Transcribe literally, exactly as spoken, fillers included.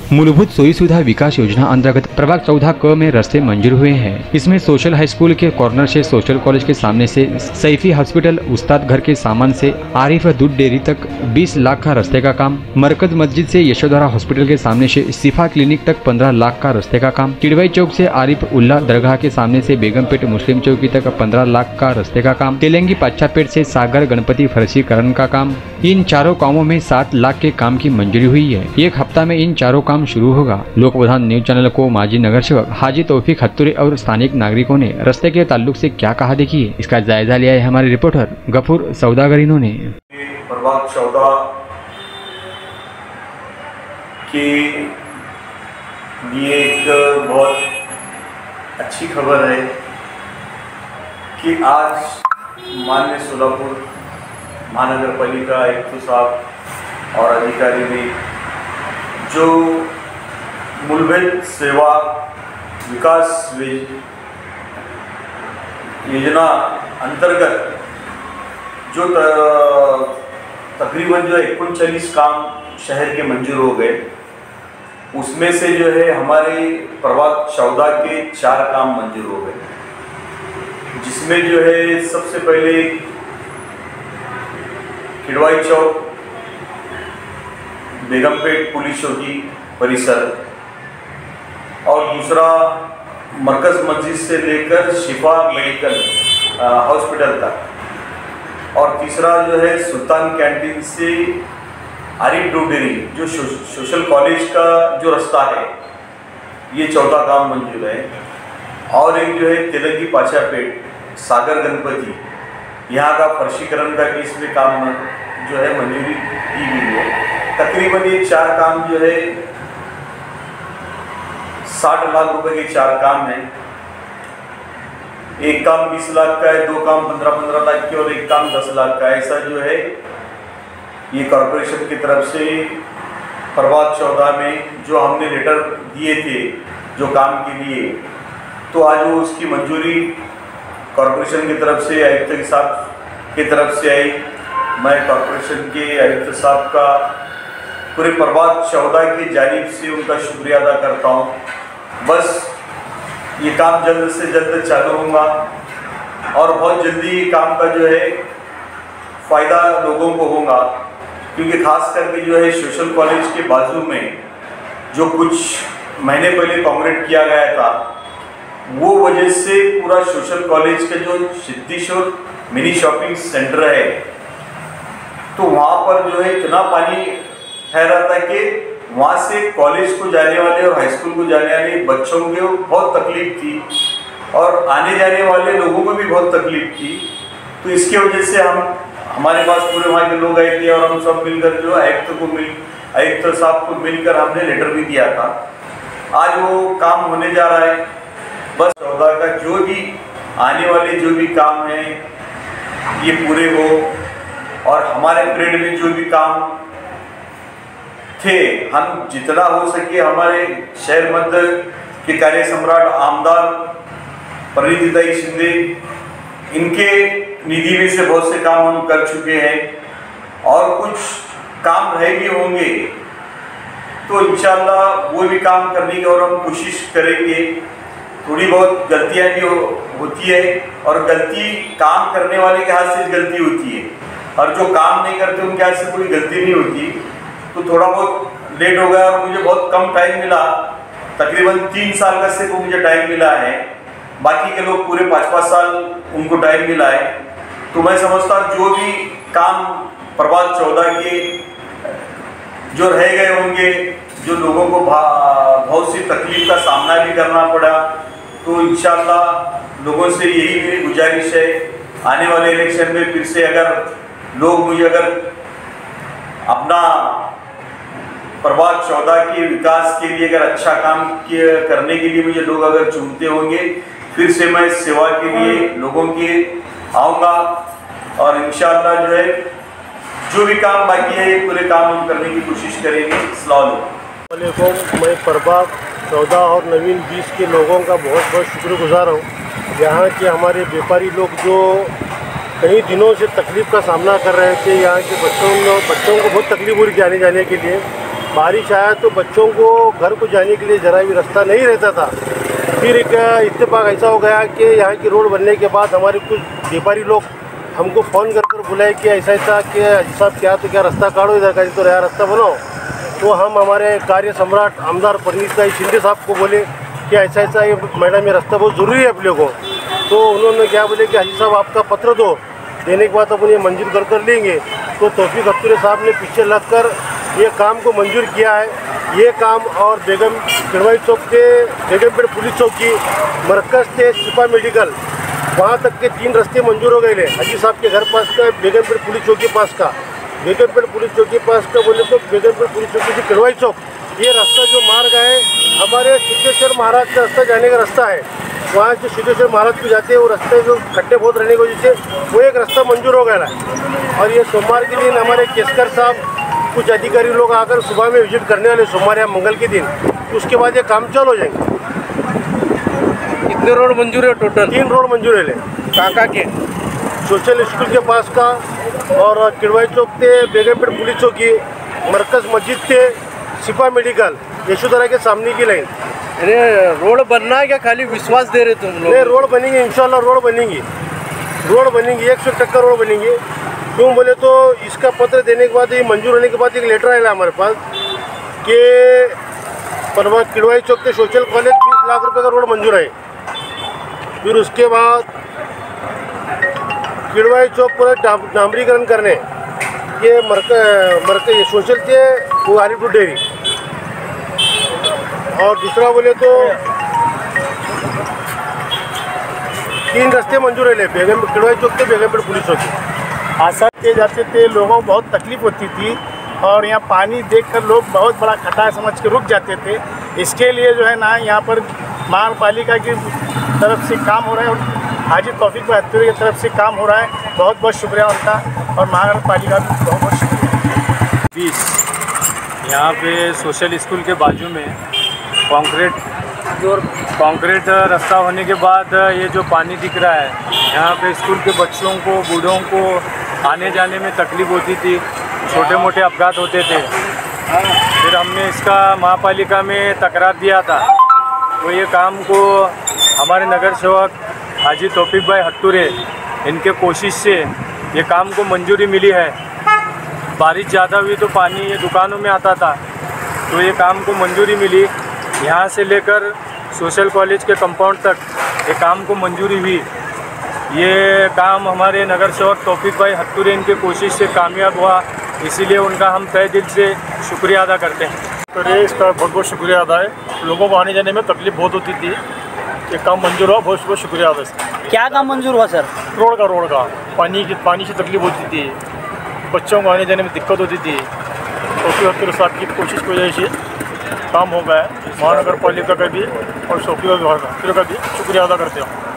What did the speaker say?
मूलभूत सोई सुविधा विकास योजना अंतर्गत प्रभाग चौदह क में रास्ते मंजूर हुए हैं। इसमें सोशल हाई स्कूल के कॉर्नर से सोशल कॉलेज के सामने से सैफी हॉस्पिटल उस्ताद घर के सामान से आरिफ दूध डेयरी तक बीस लाख का रास्ते का काम, मरकज मस्जिद से यशोधरा हॉस्पिटल के सामने से शिफा क्लिनिक तक पंद्रह लाख का रास्ते का काम, किडवाई चौक से आरिफ उल्ला दरगाह के सामने से बेगमपेट मुस्लिम चौकी तक पंद्रह लाख का रास्ते का काम, तेलंगी पाचापेट से सागर गणपति फर्शीकरण का काम। इन चारों कामों में सात लाख के काम की मंजूरी हुई है। एक हफ्ता में इन चारों काम शुरू होगा। लोक प्रधान न्यूज चैनल को माजी नगर सेवक हाजी तौफीक हत्तुरे और स्थानिक नागरिकों ने रास्ते के ताल्लुक से क्या कहा, देखिए। इसका जायजा लिया है हमारे रिपोर्टर गफूर सौदागर इन्होंने। प्रभाग चौदह के लिए एक बहुत अच्छी खबर है कि आज माननीय सोलापुर महानगर पालिका आयुक्त साहब और अधिकारी ने जो मूलभूत सेवा विकास योजना अंतर्गत जो तकरीबन जो इकतालीस काम शहर के मंजूर हो गए, उसमें से जो है हमारे प्रभाग चौदह के चार काम मंजूर हो गए, जिसमें जो है सबसे पहले किडवाई चौक बेगमपेट पुलिस चौकी परिसर और दूसरा मरकज मस्जिद से लेकर शिफा मेडिकल हॉस्पिटल तक और तीसरा जो है सुल्तान कैंटीन से आरिफ दूध डेयरी जो शो, सोशल कॉलेज का जो रास्ता है, ये चौथा काम मंजूर है। और एक जो है तेलंगी पाचापेट सागर गणपति यहाँ का फर्शीकरण का भी इसमें काम जो है मंजूरी दी गई है। तकरीबन ये चार काम जो है साठ लाख रुपए के चार काम हैं। एक काम बीस लाख का है, दो काम पंद्रह पंद्रह लाख के और एक काम दस लाख का। ऐसा जो है ये कॉरपोरेशन की तरफ से प्रभाग चौदह में जो हमने लेटर दिए थे जो काम के लिए, तो आज वो उसकी मंजूरी कॉरपोरेशन की तरफ से आयुक्त साहब की तरफ से आई। मैं कॉरपोरेशन के आयुक्त साहब का पूरे प्रभाग चौदह की जानिब से उनका शुक्रिया अदा करता हूँ। बस ये काम जल्द से जल्द चालू होगा और बहुत जल्दी ये काम का जो है फ़ायदा लोगों को होगा, क्योंकि खास करके जो है सोशल कॉलेज के बाजू में जो कुछ महीने पहले कॉन्क्रीट किया गया था, वो वजह से पूरा सोशल कॉलेज का जो सिद्धेश्वर मिनी शॉपिंग सेंटर है, तो वहाँ पर जो है इतना पानी ठहरा था कि वहाँ से कॉलेज को जाने वाले और हाई स्कूल को जाने वाले बच्चों को बहुत तकलीफ थी और आने जाने वाले लोगों को भी बहुत तकलीफ थी। तो इसकी वजह से हम हमारे पास पूरे वहाँ के लोग आए थे और हम सब मिलकर जो आयुक्त को मिल आयुक्त साहब को मिलकर हमने लेटर भी दिया था। आज वो काम होने जा रहा है। बस चौदह का जो भी आने वाले जो भी काम हैं ये पूरे हो और हमारे पीरियड में जो भी काम थे, हम जितना हो सके हमारे शहर मध्य के कार्य सम्राट आमदार परिणीताई शिंदे, इनके निधि में से बहुत से काम हम कर चुके हैं और कुछ काम रह भी होंगे, तो इंशाल्लाह वो भी काम करने की और हम कोशिश करेंगे। थोड़ी बहुत गलतियां भी हो, होती है और गलती काम करने वाले के हाथ से गलती होती है और जो काम नहीं करते उनके हाथ से कोई गलती नहीं होती। तो थोड़ा बहुत लेट हो गया और मुझे बहुत कम टाइम मिला, तकरीबन तीन साल का सिर्फ मुझे टाइम मिला है, बाकी के लोग पूरे पाँच पाँच साल उनको टाइम मिला है। तो मैं समझता हूँ जो भी काम प्रभाग चौदह के जो रह गए होंगे, जो लोगों को बहुत सी तकलीफ का सामना भी करना पड़ा, तो इंशाल्लाह लोगों से यही मेरी गुजारिश है, आने वाले इलेक्शन में फिर से अगर लोग मुझे अगर अपना प्रभाग चौदह के विकास के लिए अगर अच्छा काम करने के लिए मुझे लोग अगर चुनते होंगे, फिर से मैं सेवा के लिए लोगों के आऊँगा और इंशाअल्लाह जो है जो भी काम बाकी है ये पूरे काम हम करने की कोशिश करेंगे। अस्सलाम वालेकुम। मैं प्रभाग चौदह और नवीन बीस के लोगों का बहुत बहुत शुक्रगुजार हूँ। यहाँ के हमारे व्यापारी लोग जो कई दिनों से तकलीफ़ का सामना कर रहे थे, यहाँ के बच्चों बच्चों को बहुत तकलीफ हो रही थी आने जाने के लिए। बारिश आया तो बच्चों को घर को जाने के लिए ज़रा भी रास्ता नहीं रहता था। फिर एक इत्तेफाक ऐसा हो गया कि यहाँ की रोड बनने के बाद हमारे कुछ व्यापारी लोग हमको फ़ोन कर कर बुलाए कि ऐसा ऐसा कि हाजी साहब क्या तो क्या रास्ता काटो इधर का, तो नया रास्ता बनाओ। तो हम हमारे कार्य सम्राट आमदार परनीत भाई शिंदे साहब को बोले कि ऐसा ऐसा ये मैडम ये रास्ता बहुत ज़रूरी है अपने को। तो उन्होंने क्या बोले कि हाजी साहब आपका पत्र दो, देने के बाद अपन ये मंजूर कर कर लेंगे। तो तौफीक हत्तुरे साहब ने पीछे लग कर ये काम को मंजूर किया है। ये काम और बेगम किड़वाई चौक के बेगमपेट पुलिस चौकी मरकज़ से सिपा मेडिकल वहाँ तक के तीन रास्ते मंजूर हो गए ले। हाजी साहब के घर पास का बेगमपेट पुलिस चौकी पास का बेगमपेट पुलिस चौकी पास का बोले तो बेगमपेट पुलिस चौकी से किड़वाई चौक ये रास्ता जो मार्ग है हमारे सिद्धेश्वर महाराज का रास्ता जाने का रास्ता है। वहाँ से सिद्धेश्वर महाराज को जाते हैं वो रास्ते जो खड्डे बहुत रहने की वजह से वो एक रास्ता मंजूर हो गया है। और ये सोमवार के दिन हमारे केसकर साहब कुछ अधिकारी लोग आकर सुबह में विजिट करने वाले सोमवार या मंगल के दिन, उसके बाद ये काम चालू हो जाएंगे। कितने रोड मंजूर है टोटल? तीन रोड मंजूर है ले। काका के सोशल स्कूल के पास का और किड़वाई चौक से बेगमपेट पुलिस चौकी मरकज़ मस्जिद से सिपा मेडिकल यशोधरा के सामने की लाइन। अरे रोड बनना है क्या खाली विश्वास दे रहे तुम लोग? नहीं, रोड बनेंगे इंशाल्लाह, रोड बनेंगी रोड बनेंगी एक सौ टक्का रोड बनेंगी। क्यों बोले तो इसका पत्र देने के बाद ये मंजूर होने के बाद एक लेटर आया हमारे पास कि परवा किड़वाई चौक के सोशल कॉलेज बीस लाख रुपए का रोड मंजूर है। फिर उसके बाद किड़वाई चौक पर डामरीकरण करने ये मरक मरक ये सोशल के वो आलिपुर डेयरी। और दूसरा बोले तो तीन रास्ते मंजूर है ले बेगम किड़वाई चौक के बेगमपेट पुलिस चौकी। आशा के जाते थे, लोगों को बहुत तकलीफ होती थी और यहाँ पानी देखकर लोग बहुत बड़ा खड्डा समझ के रुक जाते थे। इसके लिए जो है ना यहाँ पर महानगर पालिका की तरफ से काम हो रहा है और हाजी तौफीक भाई हत्तुरे की तरफ से काम हो रहा है। बहुत बहुत शुक्रिया उनका और महानगर पालिका भी बहुत बहुत शुक्रिया। बीस यहाँ पे सोशल स्कूल के बाजू में कंक्रीट कंक्रीट रास्ता होने के बाद ये जो पानी दिख रहा है यहाँ पे स्कूल के बच्चों को बूढ़ों को आने जाने में तकलीफ़ होती थी, छोटे मोटे अपघात होते थे। फिर हमने इसका महापालिका में तकरार दिया था, तो ये काम को हमारे नगर सेवक हाजी तौफीक भाई हत्तुरे इनके कोशिश से ये काम को मंजूरी मिली है। बारिश ज़्यादा हुई तो पानी ये दुकानों में आता था, तो ये काम को मंजूरी मिली। यहाँ से लेकर सोशल कॉलेज के कंपाउंड तक ये काम को मंजूरी हुई। ये काम हमारे नगर सेवक तौफीक भाई हत्तुरे इनके कोशिश से कामयाब हुआ, इसीलिए उनका हम तहे दिल से शुक्रिया अदा करते हैं। तो ये इसका बहुत बहुत शुक्रिया अदा है। लोगों को आने जाने में तकलीफ बहुत होती थी, ये काम मंजूर हुआ, बहुत बहुत शुक्रिया अदा इसका। क्या काम मंजूर हुआ सर? रोड का रोड का पानी की पानी से तकलीफ होती थी, बच्चों को आने जाने में दिक्कत होती थी। तौफीक हत्तुरे साहब की कोशिश की वजह से काम हो गया है। महानगर पालिका का भी और तौफीक हत्तुरे का भी शुक्रिया अदा करते हैं।